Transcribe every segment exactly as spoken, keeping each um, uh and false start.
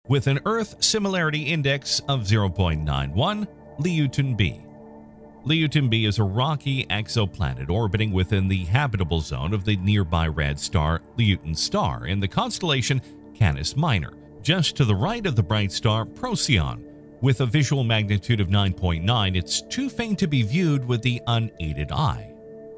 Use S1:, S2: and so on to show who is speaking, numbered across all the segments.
S1: With an Earth Similarity Index of zero point nine one, Leotin B. Leotin B is a rocky exoplanet orbiting within the habitable zone of the nearby red star Luyten star in the constellation Canis Minor, just to the right of the bright star Procyon. With a visual magnitude of nine point nine, it's too faint to be viewed with the unaided eye.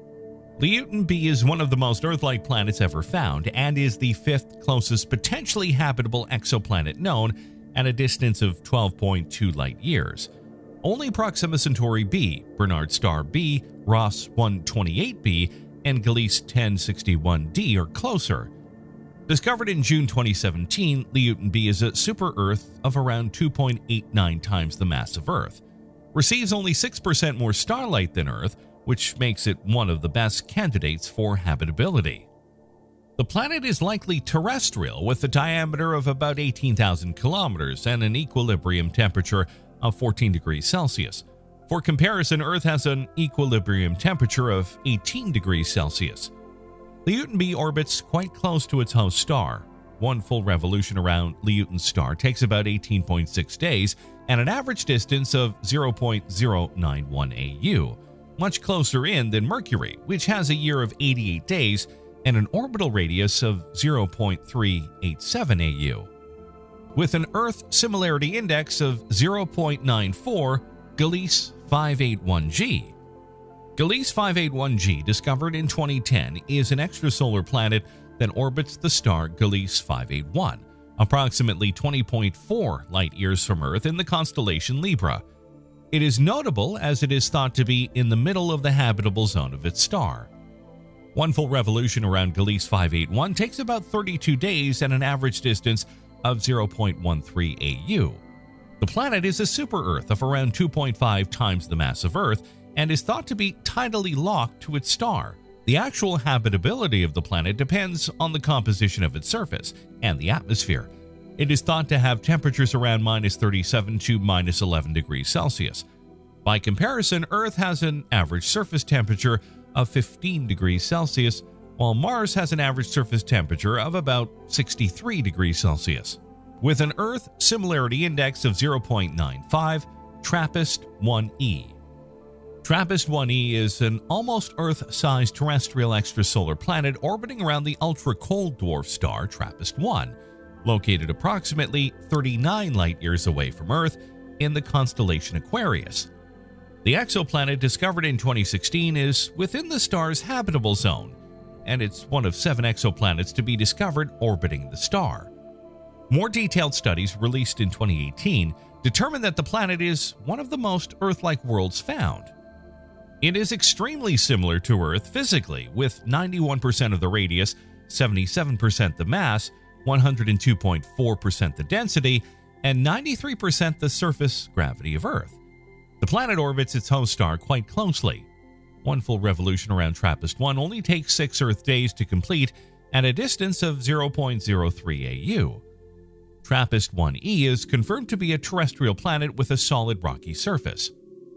S1: Leotin B is one of the most Earth-like planets ever found and is the fifth closest potentially habitable exoplanet known at a distance of twelve point two light-years. Only Proxima Centauri B, BarnardstarV, Ross one twenty-eight b, and Gliese ten sixty-one d are closer. Discovered in June twenty seventeen, Leotin B is a super-Earth of around two point eight nine times the mass of Earth. Receives only six percent more starlight than Earth, which makes it one of the best candidates for habitability. The planet is likely terrestrial with a diameter of about eighteen thousand kilometers and an equilibrium temperature of fourteen degrees Celsius. For comparison, Earth has an equilibrium temperature of eighteen degrees Celsius. Leotin B orbits quite close to its host star. One full revolution around Luyten's star takes about eighteen point six days and an average distance of zero point zero nine one A U, much closer in than Mercury, which has a year of eighty-eight days and an orbital radius of zero point three eight seven A U. With an Earth Similarity Index of zero point nine four, Gliese five eighty-one g. Gliese five eighty-one g, discovered in twenty ten, is an extrasolar planet that orbits the star Gliese five eighty-one, approximately twenty point four light-years from Earth in the constellation Libra. It is notable as it is thought to be in the middle of the habitable zone of its star. One full revolution around Gliese five eighty-one takes about thirty-two days and an average distance of zero point one three A U. The planet is a super-Earth of around two point five times the mass of Earth and is thought to be tidally locked to its star. The actual habitability of the planet depends on the composition of its surface and the atmosphere. It is thought to have temperatures around minus thirty-seven to minus eleven degrees Celsius. By comparison, Earth has an average surface temperature of fifteen degrees Celsius, while Mars has an average surface temperature of about sixty-three degrees Celsius. With an Earth Similarity Index of zero point nine five, TRAPPIST one e. TRAPPIST one e is an almost Earth-sized terrestrial extrasolar planet orbiting around the ultra-cold dwarf star TRAPPIST one, located approximately thirty-nine light-years away from Earth in the constellation Aquarius. The exoplanet, discovered in twenty sixteen, is within the star's habitable zone, and it's one of seven exoplanets to be discovered orbiting the star. More detailed studies released in twenty eighteen determined that the planet is one of the most Earth-like worlds found. It is extremely similar to Earth physically, with ninety-one percent of the radius, seventy-seven percent the mass, one hundred two point four percent the density, and ninety-three percent the surface gravity of Earth. The planet orbits its host star quite closely. One full revolution around TRAPPIST one only takes six Earth days to complete at a distance of zero point zero three A U. TRAPPIST one e is confirmed to be a terrestrial planet with a solid rocky surface.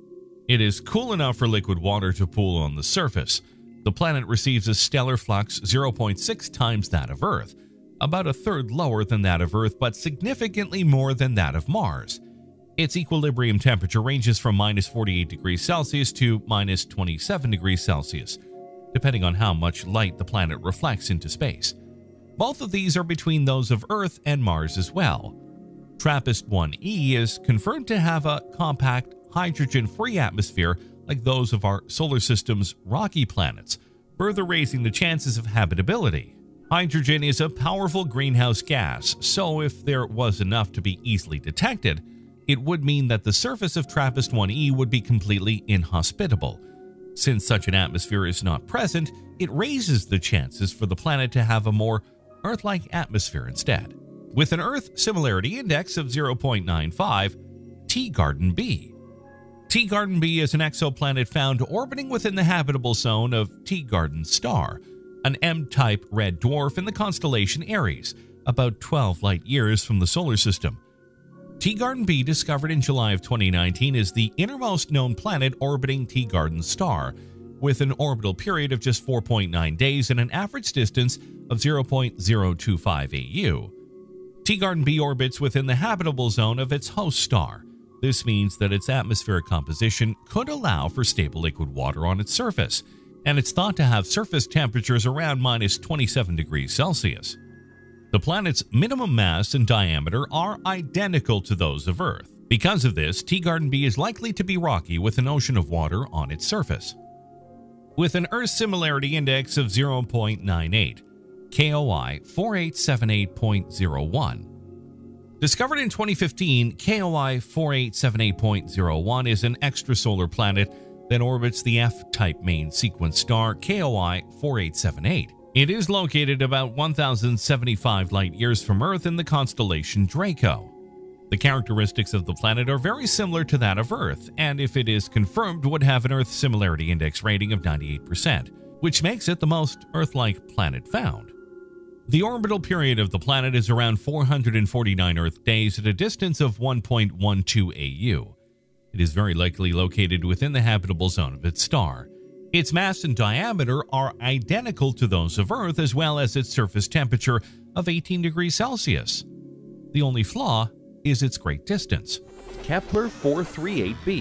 S1: It is cool enough for liquid water to pool on the surface. The planet receives a stellar flux zero point six times that of Earth, about a third lower than that of Earth but significantly more than that of Mars. Its equilibrium temperature ranges from minus forty-eight degrees Celsius to minus twenty-seven degrees Celsius, depending on how much light the planet reflects into space. Both of these are between those of Earth and Mars as well. TRAPPIST one e is confirmed to have a compact, hydrogen-free atmosphere like those of our solar system's rocky planets, further raising the chances of habitability. Hydrogen is a powerful greenhouse gas, so if there was enough to be easily detected, it would mean that the surface of TRAPPIST one e would be completely inhospitable. Since such an atmosphere is not present, it raises the chances for the planet to have a more Earth-like atmosphere instead. With an Earth Similarity Index of zero point nine five, Teegarden B. Teegarden B is an exoplanet found orbiting within the habitable zone of Teegarden's star, an M-type red dwarf in the constellation Aries, about twelve light-years from the solar system. Teegarden B, discovered in July of twenty nineteen, is the innermost known planet orbiting Teegarden's star, with an orbital period of just four point nine days and an average distance of zero point zero two five A U. Teegard B orbits within the habitable zone of its host star. This means that its atmospheric composition could allow for stable liquid water on its surface, and it's thought to have surface temperatures around minus twenty-seven degrees Celsius. The planet's minimum mass and diameter are identical to those of Earth. Because of this, Teegard B is likely to be rocky with an ocean of water on its surface. With an Earth Similarity Index of zero point nine eight, K O I four eight seven eight point zero one. Discovered in twenty fifteen, K O I four eight seven eight point zero one is an extrasolar planet that orbits the F-type main sequence star K O I four eight seven eight. It is located about one thousand seventy-five light-years from Earth in the constellation Draco. The characteristics of the planet are very similar to that of Earth, and if it is confirmed, would have an Earth Similarity Index rating of ninety-eight percent, which makes it the most Earth-like planet found. The orbital period of the planet is around four hundred forty-nine Earth days at a distance of one point one two A U. It is very likely located within the habitable zone of its star. Its mass and diameter are identical to those of Earth, as well as its surface temperature of eighteen degrees Celsius. The only flaw is its great distance.
S2: Kepler four thirty-eight b.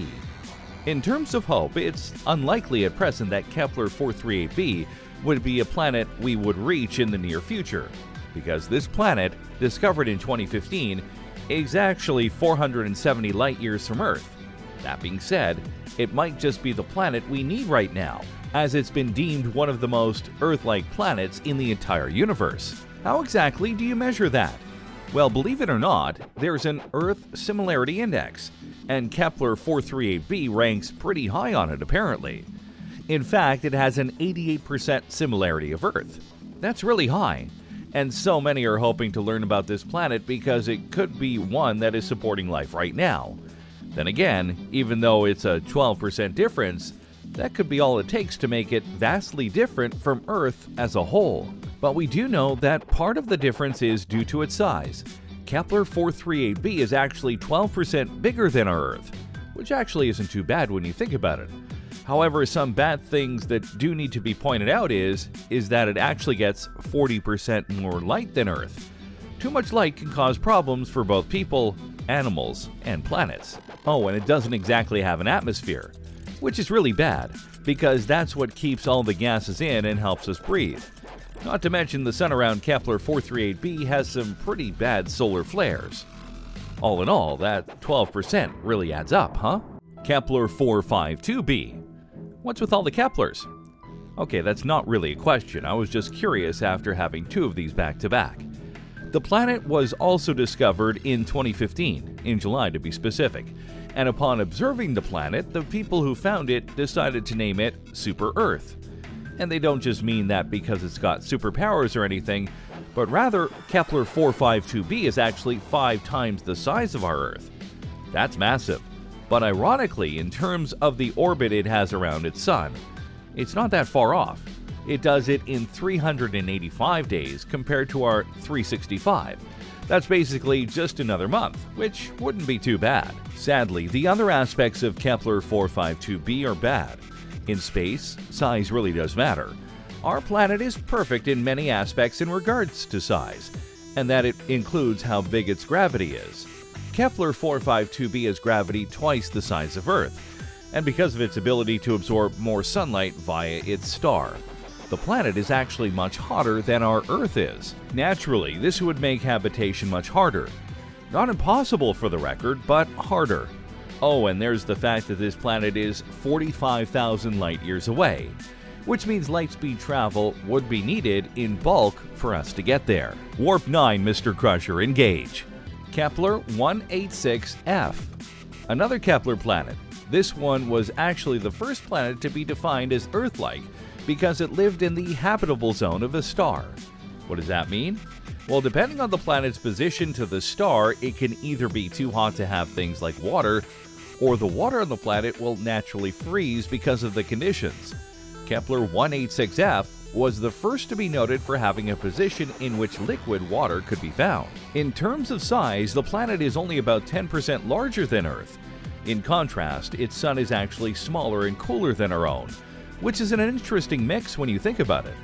S2: In terms of hope, it's unlikely at present that Kepler four thirty-eight b would be a planet we would reach in the near future, because this planet, discovered in twenty fifteen, is actually four hundred seventy light-years from Earth. That being said, it might just be the planet we need right now, as it's been deemed one of the most Earth-like planets in the entire universe. How exactly do you measure that? Well, believe it or not, there's an Earth Similarity Index, and Kepler four thirty-eight b ranks pretty high on it apparently. In fact, it has an eighty-eight percent similarity of Earth. That's really high, and so many are hoping to learn about this planet because it could be one that is supporting life right now. Then again, even though it's a twelve percent difference, that could be all it takes to make it vastly different from Earth as a whole. But we do know that part of the difference is due to its size. Kepler four thirty-eight b is actually twelve percent bigger than our Earth, which actually isn't too bad when you think about it. However, some bad things that do need to be pointed out is, is that it actually gets forty percent more light than Earth. Too much light can cause problems for both people, animals, and planets. Oh, and it doesn't exactly have an atmosphere, which is really bad, because that's what keeps all the gases in and helps us breathe. Not to mention the sun around Kepler four thirty-eight b has some pretty bad solar flares. All in all, that twelve percent really adds up, huh? Kepler four fifty-two b. What's with all the Keplers? Okay, that's not really a question. I was just curious after having two of these back to back. The planet was also discovered in twenty fifteen, in July to be specific, and upon observing the planet, the people who found it decided to name it Super Earth. And they don't just mean that because it's got superpowers or anything, but rather Kepler four fifty-two b is actually five times the size of our Earth. That's massive, but ironically, in terms of the orbit it has around its sun, it's not that far off. It does it in three hundred eighty-five days compared to our three hundred sixty-five. That's basically just another month, which wouldn't be too bad. Sadly, the other aspects of Kepler four fifty-two b are bad. In space, size really does matter. Our planet is perfect in many aspects in regards to size, and that it includes how big its gravity is. Kepler four fifty-two b has gravity twice the size of Earth, and because of its ability to absorb more sunlight via its star. The planet is actually much hotter than our Earth is. Naturally, this would make habitation much harder. Not impossible for the record, but harder. Oh, and there's the fact that this planet is forty-five thousand light-years away, which means light-speed travel would be needed in bulk for us to get there. Warp nine, Mister Crusher, engage. Kepler one eighty-six f. Another Kepler planet. This one was actually the first planet to be defined as Earth-like because it lived in the habitable zone of a star. What does that mean? Well, depending on the planet's position to the star, it can either be too hot to have things like water, or the water on the planet will naturally freeze because of the conditions. Kepler one eighty-six f was the first to be noted for having a position in which liquid water could be found. In terms of size, the planet is only about ten percent larger than Earth. In contrast, its sun is actually smaller and cooler than our own, which is an interesting mix when you think about it.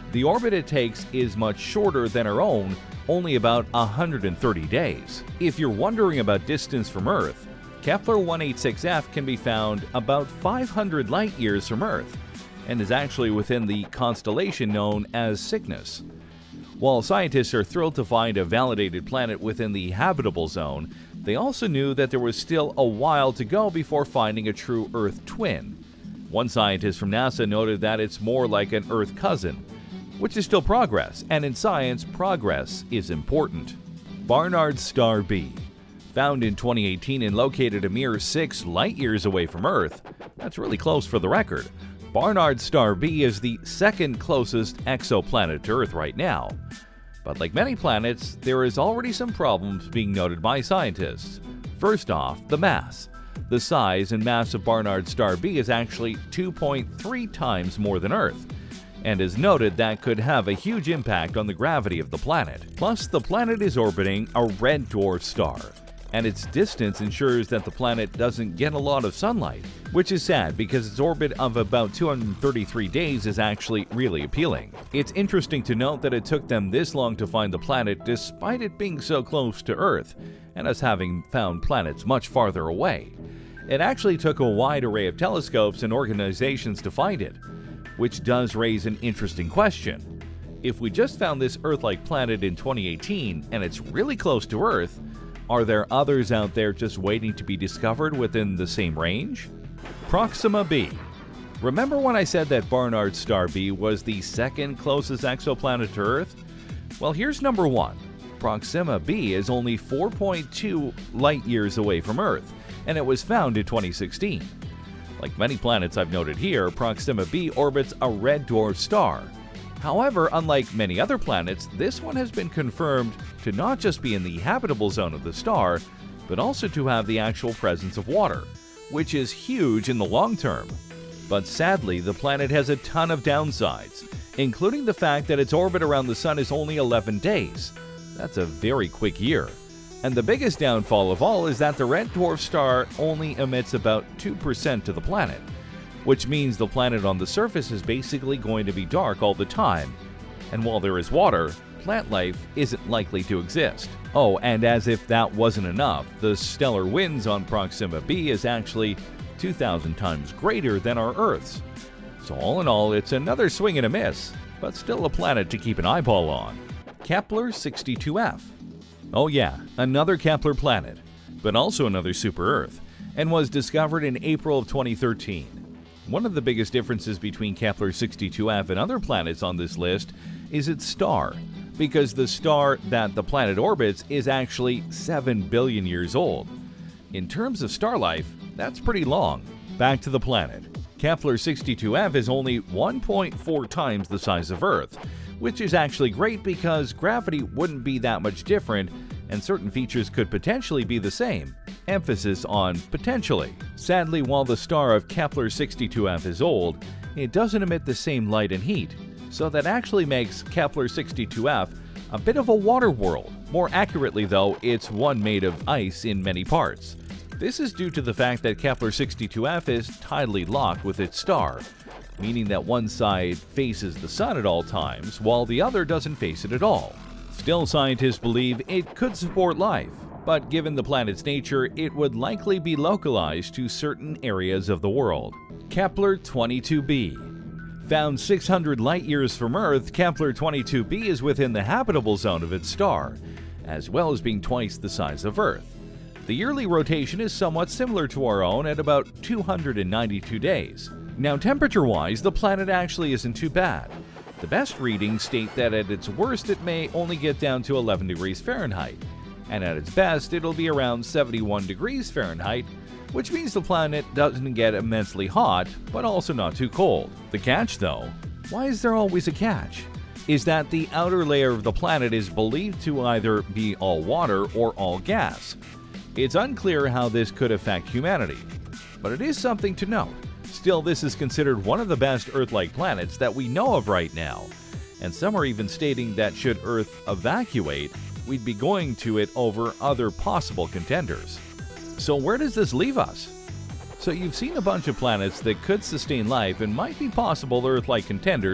S2: The orbit it takes is much shorter than our own, only about one hundred thirty days. If you're wondering about distance from Earth, Kepler one eighty-six f can be found about five hundred light-years from Earth, and is actually within the constellation known as Cygnus. While scientists are thrilled to find a validated planet within the habitable zone, they also knew that there was still a while to go before finding a true Earth twin. One scientist from NASA noted that it's more like an Earth cousin, which is still progress, and in science, progress is important. BarnardstarV B. Found in twenty eighteen and located a mere six light-years away from Earth, that's really close for the record. BarnardstarV B is the second closest exoplanet to Earth right now. But like many planets, there is already some problems being noted by scientists. First off, the mass. The size and mass of BarnardstarV B is actually two point three times more than Earth, and is noted that could have a huge impact on the gravity of the planet. Plus, the planet is orbiting a red dwarf star, and its distance ensures that the planet doesn't get a lot of sunlight, which is sad because its orbit of about two hundred thirty-three days is actually really appealing. It's interesting to note that it took them this long to find the planet despite it being so close to Earth, and us having found planets much farther away. It actually took a wide array of telescopes and organizations to find it, which does raise an interesting question. If we just found this Earth-like planet in twenty eighteen and it's really close to Earth, are there others out there just waiting to be discovered within the same range? Proxima B. Remember when I said that BarnardstarV B was the second closest exoplanet to Earth? Well, here's number one. Proxima B is only four point two light-years away from Earth, and it was found in twenty sixteen. Like many planets I've noted here, Proxima B orbits a red dwarf star. However, unlike many other planets, this one has been confirmed to not just be in the habitable zone of the star, but also to have the actual presence of water, which is huge in the long term. But sadly, the planet has a ton of downsides, including the fact that its orbit around the Sun is only eleven days. That's a very quick year. And the biggest downfall of all is that the red dwarf star only emits about two percent to the planet, which means the planet on the surface is basically going to be dark all the time, and while there is water, plant life isn't likely to exist. Oh, and as if that wasn't enough, the stellar winds on Proxima B is actually two thousand times greater than our Earth's. So all in all, it's another swing and a miss, but still a planet to keep an eyeball on. Kepler sixty-two f. Oh yeah, another Kepler planet, but also another super-Earth, and was discovered in April of twenty thirteen. One of the biggest differences between Kepler sixty-two f and other planets on this list is its star, because the star that the planet orbits is actually seven billion years old. In terms of star life, that's pretty long. Back to the planet. Kepler sixty-two f is only one point four times the size of Earth, which is actually great because gravity wouldn't be that much different and certain features could potentially be the same. Emphasis on potentially. Sadly, while the star of Kepler sixty-two f is old, it doesn't emit the same light and heat, so that actually makes Kepler sixty-two f a bit of a water world. More accurately though, it's one made of ice in many parts. This is due to the fact that Kepler sixty-two f is tidally locked with its star, meaning that one side faces the Sun at all times, while the other doesn't face it at all. Still, scientists believe it could support life, but given the planet's nature, it would likely be localized to certain areas of the world. Kepler twenty-two b. Found six hundred light-years from Earth, Kepler twenty-two b is within the habitable zone of its star, as well as being twice the size of Earth. The yearly rotation is somewhat similar to our own at about two hundred ninety-two days. Now, temperature-wise, the planet actually isn't too bad. The best readings state that at its worst it may only get down to eleven degrees Fahrenheit, and at its best it'll be around seventy-one degrees Fahrenheit, which means the planet doesn't get immensely hot, but also not too cold. The catch though, why is there always a catch? Is that the outer layer of the planet is believed to either be all water or all gas. It's unclear how this could affect humanity, but it is something to note. Still, this is considered one of the best Earth-like planets that we know of right now, and some are even stating that should Earth evacuate, we'd be going to it over other possible contenders. So where does this leave us? So you've seen a bunch of planets that could sustain life and might be possible Earth-like contenders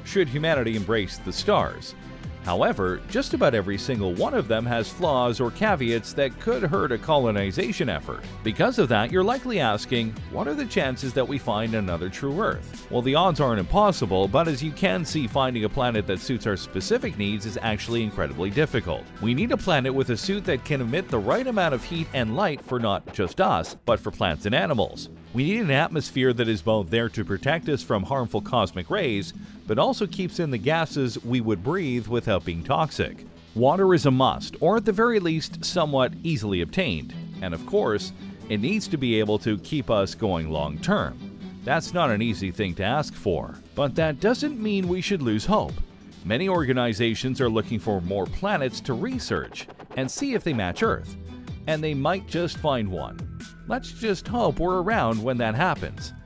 S2: should humanity embrace the stars. However, just about every single one of them has flaws or caveats that could hurt a colonization effort. Because of that, you're likely asking, what are the chances that we find another true Earth? Well, the odds aren't impossible, but as you can see, finding a planet that suits our specific needs is actually incredibly difficult. We need a planet with a suit that can emit the right amount of heat and light for not just us, but for plants and animals. We need an atmosphere that is both there to protect us from harmful cosmic rays, but also keeps in the gases we would breathe without being toxic. Water is a must, or at the very least, somewhat easily obtained. And of course, it needs to be able to keep us going long term. That's not an easy thing to ask for, but that doesn't mean we should lose hope. Many organizations are looking for more planets to research and see if they match Earth, and they might just find one. Let's just hope we're around when that happens.